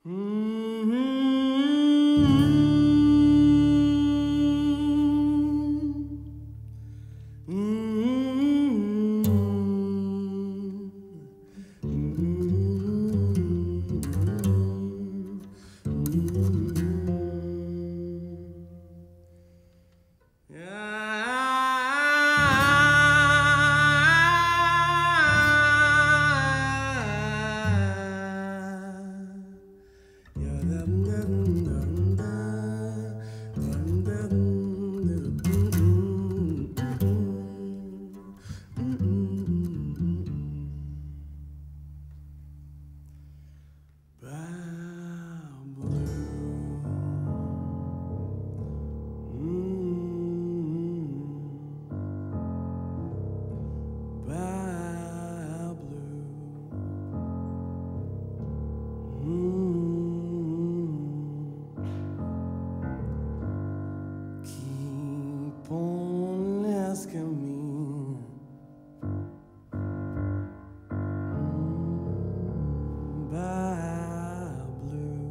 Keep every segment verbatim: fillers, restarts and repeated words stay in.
Keep on asking me, mm, by blue.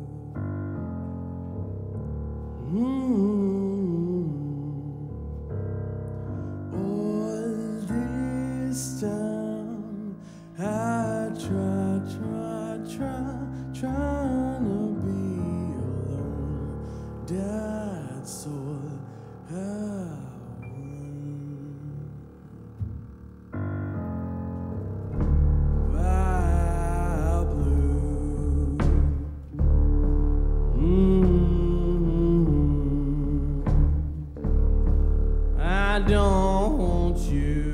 Mm. All this time I try, try, try, trying to be alone. That's all I want. By blue. Mm. I don't want you.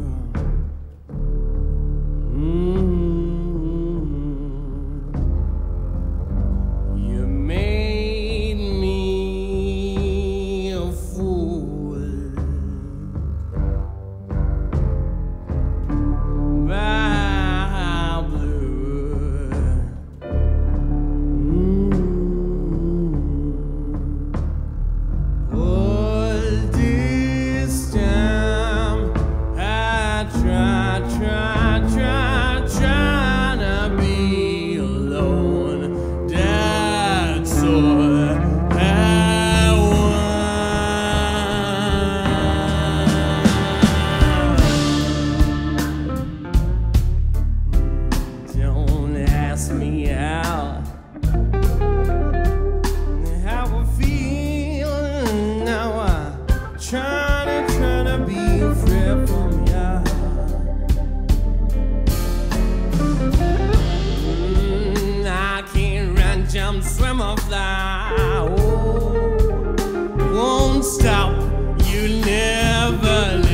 Mm. You made me a fool. By blue. Mm. All this time I try, try, try, trying to be alone. That's all I want. Don't ask me out how I feel now. I try to, try to be free from ya. Mm, I can't run, jump, swim or fly. Oh, won't stop. You never leave.